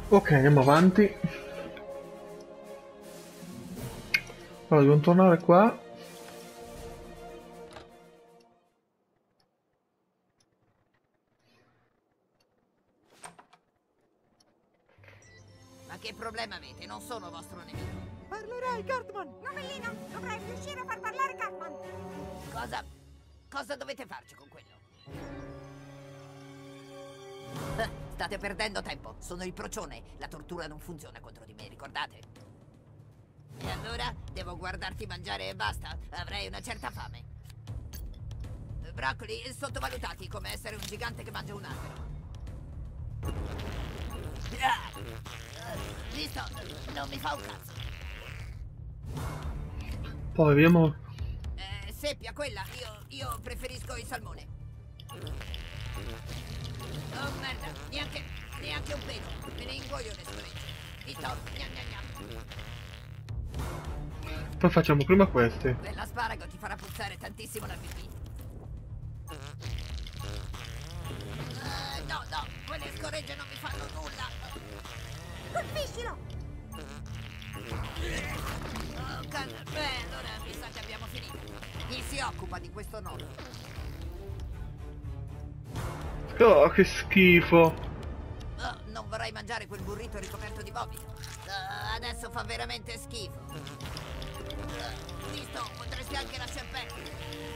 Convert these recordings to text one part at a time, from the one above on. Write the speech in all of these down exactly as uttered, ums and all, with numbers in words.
Ok, andiamo avanti. Allora, dobbiamo tornare qua. Ma che problema avete? Non sono vostro nemico. Parlerai, Cartman! Novellino, dovrai riuscire a far parlare Cartman. Cosa... cosa dovete farci con quello? State perdendo tempo. Sono il procione. La tortura non funziona contro di me, ricordate? E allora? Devo guardarti mangiare e basta? Avrei una certa fame. Broccoli sottovalutati come essere un gigante che mangia un albero. Ah! Visto? Non mi fa un cazzo. Poi abbiamo... Eh, seppia quella. Io, io preferisco il salmone. Oh merda, neanche, neanche un pelo. Me ne ingoio le scoregge. Visto? Gnam gnam gnam. Poi facciamo prima questi. Quell'asparago ti farà puzzare tantissimo la pipì. Uh, no, no, quelle scoregge non mi fanno nulla. Colpiscilo! Oh, calma. Beh, allora mi sa che abbiamo finito. Chi si occupa di questo nodo? Oh, che schifo. Oh, non vorrei mangiare quel burrito ricoperto di vomito. Uh, adesso fa veramente schifo. Uh, visto, potresti anche lasciar perdere.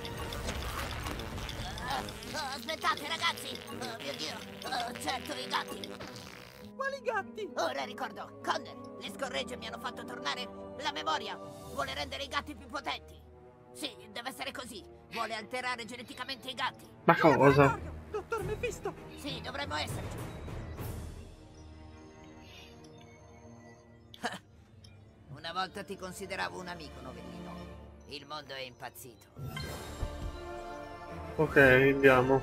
Uh, oh, aspettate ragazzi! Oh mio Dio! Oh, certo, i gatti! Quali gatti? Ora ricordo, Connor, le scorregge mi hanno fatto tornare la memoria. Vuole rendere i gatti più potenti. Sì, deve essere così. Vuole alterare geneticamente i gatti. Ma cosa? Dottor Mephisto! Sì, dovremmo esserci. Una volta ti consideravo un amico, Novellino. Il mondo è impazzito. Ok, andiamo.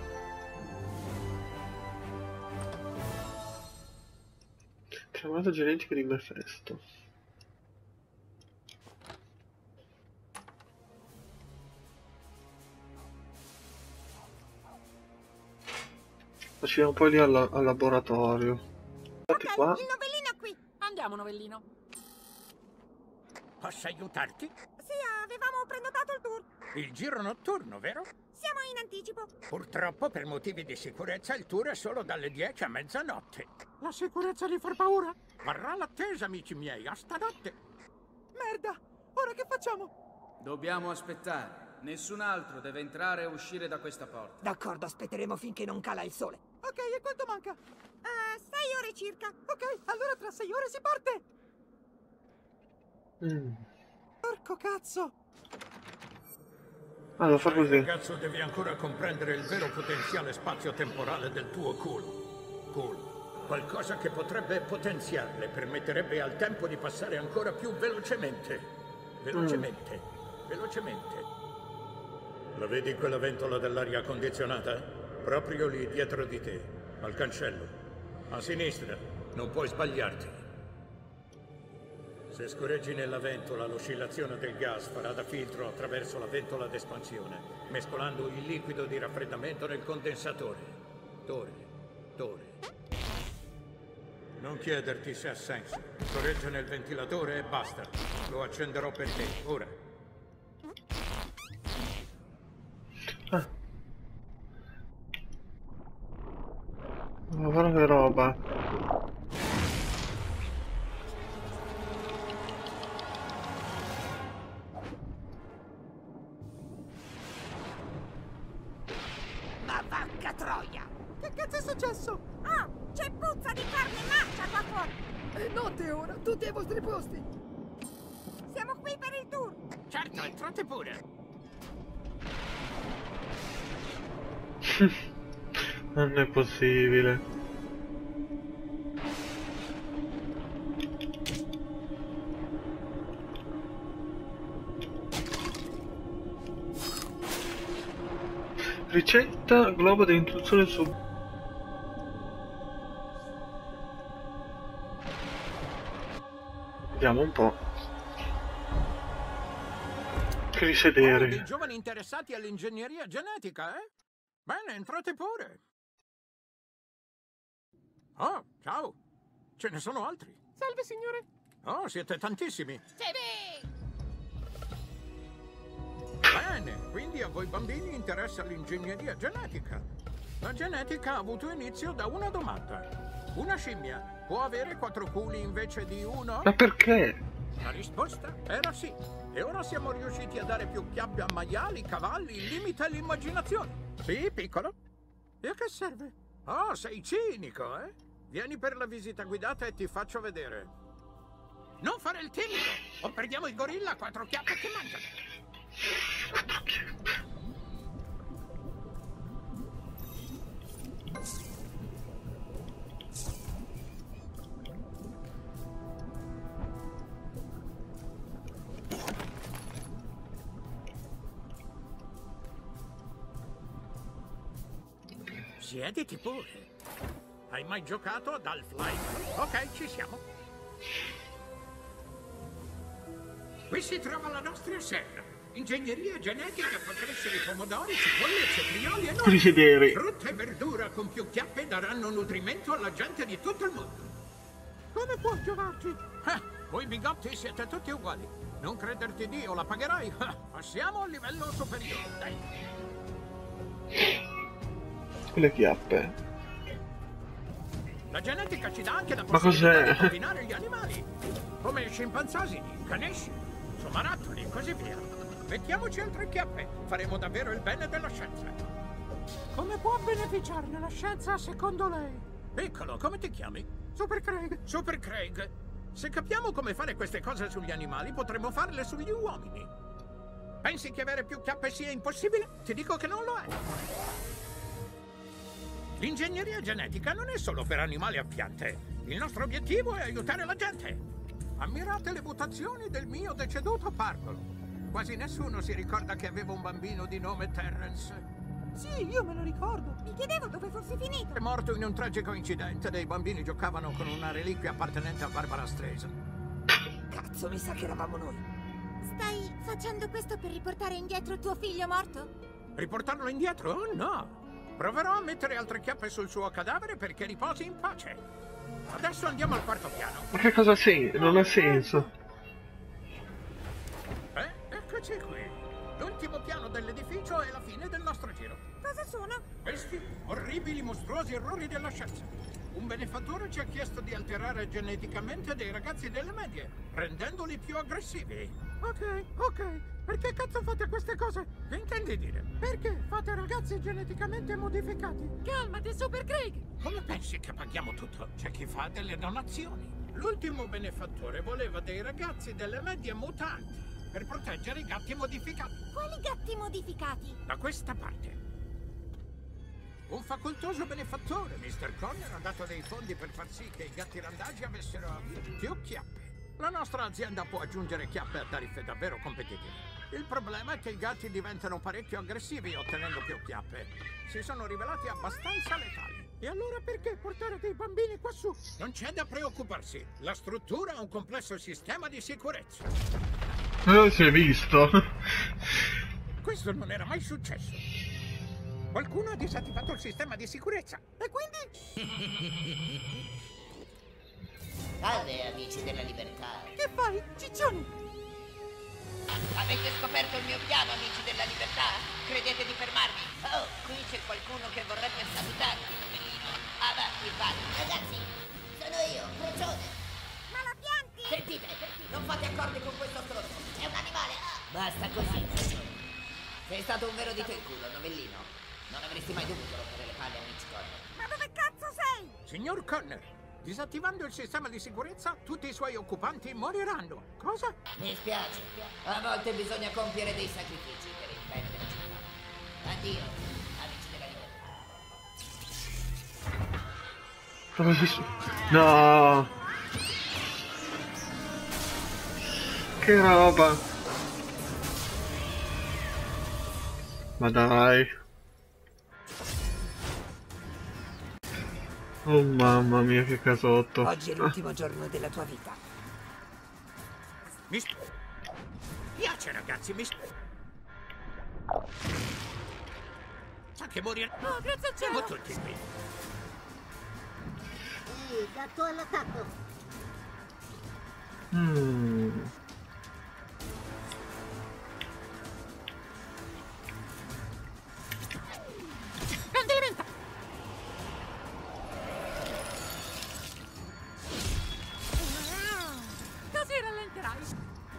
Chiamata genetica di Mephisto. Facciamo poi lì al, al laboratorio. Infatti Ok, qua. il novellino è qui. Andiamo, Novellino. Posso aiutarti? Sì, avevamo prenotato il tour. Il giro notturno, vero? Siamo in anticipo. Purtroppo, per motivi di sicurezza, il tour è solo dalle dieci a mezzanotte. La sicurezza gli fa paura? Varrà l'attesa, amici miei, a stanotte. Merda! Ora che facciamo? Dobbiamo aspettare. Nessun altro deve entrare o uscire da questa porta. D'accordo, aspetteremo finché non cala il sole. Ok, e quanto manca? Uh, sei ore circa. Ok, allora tra sei ore si parte! Mm. Porco cazzo! Allora, fa così. Ragazzo, devi ancora comprendere il vero potenziale spazio-temporale del tuo culo. Cool. Qualcosa che potrebbe potenziarle, permetterebbe al tempo di passare ancora più velocemente. Velocemente. Mm. Velocemente. La vedi quella ventola dell'aria condizionata? Proprio lì dietro di te, al cancello. A sinistra, non puoi sbagliarti. Se scorreggi nella ventola, l'oscillazione del gas farà da filtro attraverso la ventola d'espansione, mescolando il liquido di raffreddamento nel condensatore. Tore, Tore. Non chiederti se ha senso. Scorreggia nel ventilatore e basta. Lo accenderò per te, ora. Ah. Ma guarda che roba. Ma vacca troia! Che cazzo è successo? Oh, c'è puzza di carne e marcia qua fuori. È notte ora, tutti ai vostri posti. Siamo qui per il tour. Certo, entrate pure. Non è possibile. Ricetta globo di introduzione su... Vediamo un po'. Che Oh, risedere. dei giovani interessati all'ingegneria genetica, eh? Bene, entrate pure. Oh, ciao. Ce ne sono altri. Salve, signore. Oh, siete tantissimi. Timmy! Bene, quindi a voi bambini interessa l'ingegneria genetica. La genetica ha avuto inizio da una domanda. Una scimmia può avere quattro culi invece di uno? Ma perché? La risposta era sì. E ora siamo riusciti a dare più chiappe a maiali, cavalli, il limite all'immaginazione. Sì, piccolo? E a che serve? Oh, sei cinico, eh? Vieni per la visita guidata e ti faccio vedere. Non fare il timido, o perdiamo il gorilla a quattro chiappe che mangiano. Siediti pure. Hai mai giocato ad Half-Life? Ok, ci siamo. Qui si trova la nostra serra. Ingegneria genetica fa crescere i pomodori, cipolle, cetrioli e Come noci. sedere? Frutta e verdura con più chiappe daranno nutrimento alla gente di tutto il mondo. Come può giovarci? Ah, voi bigotti siete tutti uguali. Non crederti Dio, la pagherai. Ah, passiamo al livello superiore, dai. Le chiappe. La genetica ci dà anche la Ma possibilità cos'è? di combinare gli animali, come scimpanzasini, canesci, somarattoli e così via. Mettiamoci altre chiappe, faremo davvero il bene della scienza. Come può beneficiarne la scienza secondo lei? Piccolo, come ti chiami? Super Craig. Super Craig. Se capiamo come fare queste cose sugli animali, potremo farle sugli uomini. Pensi che avere più chiappe sia impossibile? Ti dico che non lo è. L'ingegneria genetica non è solo per animali a piante. Il nostro obiettivo è aiutare la gente. Ammirate le mutazioni del mio deceduto pargolo. Quasi nessuno si ricorda che avevo un bambino di nome Terrence. Sì, io me lo ricordo. Mi chiedevo dove fosse finito. È morto in un tragico incidente. Dei bambini giocavano con una reliquia appartenente a Barbara Streisand. Cazzo, mi sa che eravamo noi. Stai facendo questo per riportare indietro tuo figlio morto? Riportarlo indietro? Oh no! Proverò a mettere altre chiappe sul suo cadavere perché riposi in pace. Adesso andiamo al quarto piano. Ma che cosa sen- non ha senso? Eh, eccoci qui. L'ultimo piano dell'edificio è la fine del nostro giro. Cosa sono? Questi orribili, mostruosi errori della scienza. Un benefattore ci ha chiesto di alterare geneticamente dei ragazzi delle medie, rendendoli più aggressivi. Ok, ok. Perché cazzo fate queste cose? Che intendi dire? Perché fate ragazzi geneticamente modificati? Calmati, Super Craig! Come pensi che paghiamo tutto? C'è chi fa delle donazioni. L'ultimo benefattore voleva dei ragazzi delle medie mutanti per proteggere i gatti modificati. Quali gatti modificati? Da questa parte. Un facoltoso benefattore, mister Conner, ha dato dei fondi per far sì che i gatti randagi avessero più chiappe. La nostra azienda può aggiungere chiappe a tariffe davvero competitive. Il problema è che i gatti diventano parecchio aggressivi ottenendo più chiappe. Si sono rivelati abbastanza letali. E allora perché portare dei bambini qua su? Non c'è da preoccuparsi. La struttura ha un complesso sistema di sicurezza. Non si è visto. Questo non era mai successo. Qualcuno ha disattivato il sistema di sicurezza. E quindi? Salve, amici della libertà. Che fai, ciccioni? Avete scoperto il mio piano, amici della libertà? Credete di fermarmi? Oh, qui c'è qualcuno che vorrebbe salutarvi, novellino. Avanti, vai. Ragazzi, sono io, Procione. Ma la pianti! Sentite, non fate accordi con questo stronzo. È un animale. Basta così. Sei stato un vero dito in culo, novellino. Non avresti mai dovuto rompere le palle a Mitch Conner. Ma dove cazzo sei? Signor Conner, disattivando il sistema di sicurezza, tutti i suoi occupanti moriranno. Cosa? Mi spiace. A volte bisogna compiere dei sacrifici per il bene della città. Addio, amici della libertà. Cosa si su- No. Che roba. Ma dai. Oh mamma mia, che casotto. Oggi è l'ultimo giorno della tua vita. Mi sp- piace, ragazzi, mi sp- Sa che morire. Oh, grazie al Siamo cielo! tutti qui. Qui, gatto all'attacco. Mm. Candelamenta! Così rallenterai.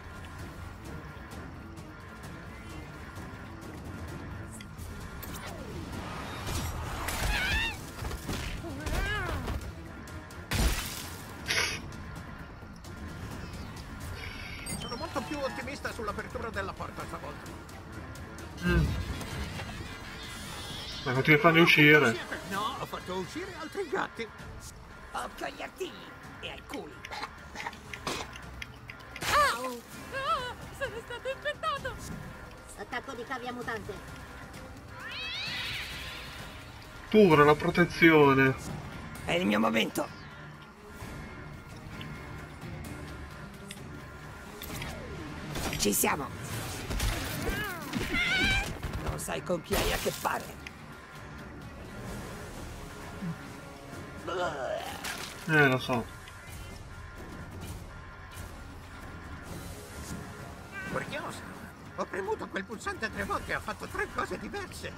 Sono molto più ottimista sull'apertura della porta stavolta. Mm. Ma continui a farli uscire. No, ho fatto uscire altri gatti. Occhio agli artigli e ai culi. Au! Ah, sono stato infettato! Attacco di cavia mutante. Pure la protezione. È il mio momento. Ci siamo. Non sai con chi hai a che fare. Eh, lo so. Curioso. Ho premuto quel pulsante tre volte e ha fatto tre cose diverse.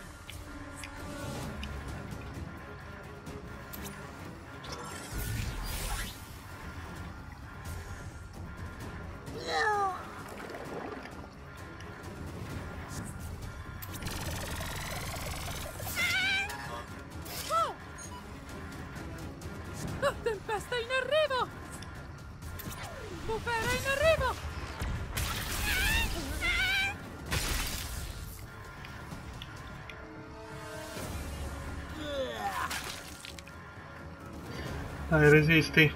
Oh! Oh, tempesta in arrivo! Bufera in arrivo! Dai, resisti.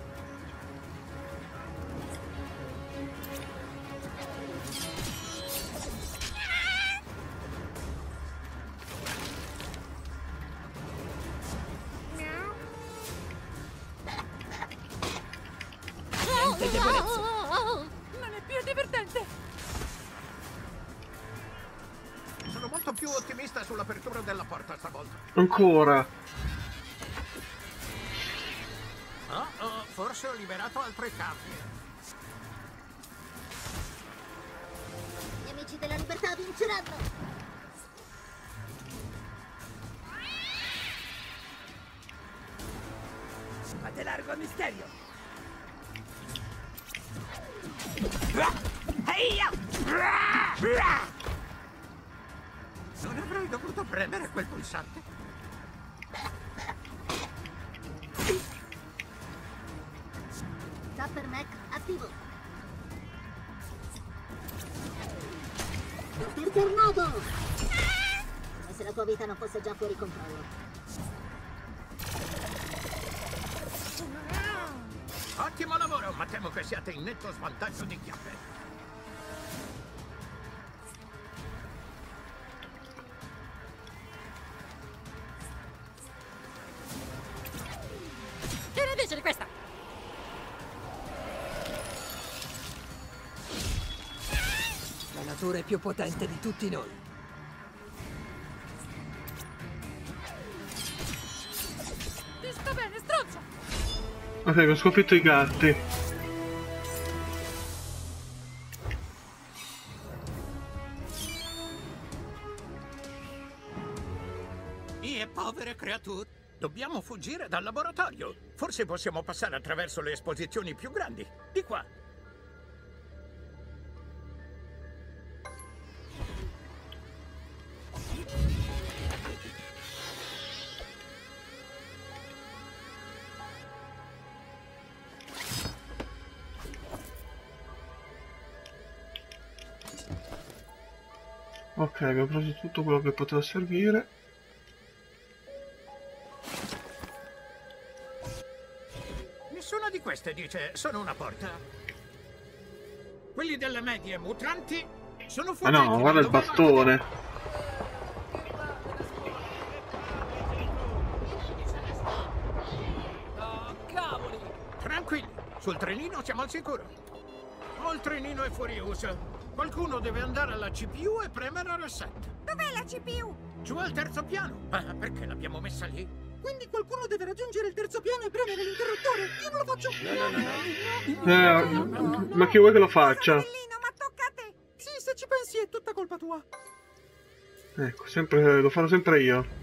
Niente debolezza. Non è più divertente! Sono molto più ottimista sull'apertura della porta stavolta. Ancora. Oh, oh, forse ho liberato altre cavie. Gli amici della libertà vinceranno. Fate largo al misterio. Non avrei dovuto premere quel pulsante. Tapper Mech attivo. Super tornado! Come se la tua vita non fosse già fuori controllo. Ottimo lavoro, ma temo che siate in netto svantaggio di chiappe. Che ne dici di questa? La natura è più potente di tutti noi. Ti sta bene, stronzo! Ok, ho sconfitto i gatti. Mie povere creature, dobbiamo fuggire dal laboratorio. Forse possiamo passare attraverso le esposizioni più grandi. Di qua. Ok, abbiamo preso tutto quello che poteva servire. Nessuna di queste dice sono una porta. Quelli delle medie mutanti sono Ah fuggiti. no, guarda il da dove- bastone. Oh, cavoli! Tranquilli, sul trenino siamo al sicuro. Oh, il trenino è fuori uso. Qualcuno deve andare alla C P U e premere reset. Dov'è la C P U? Giù al terzo piano. Ah, perché l'abbiamo messa lì? Quindi qualcuno deve raggiungere il terzo piano e premere l'interruttore. Io non lo faccio. No, no, no, no. Eh, ma chi vuoi che lo faccia? Bellino, ma tocca a te. Sì, se ci pensi è tutta colpa tua. Ecco, sempre, lo farò sempre io.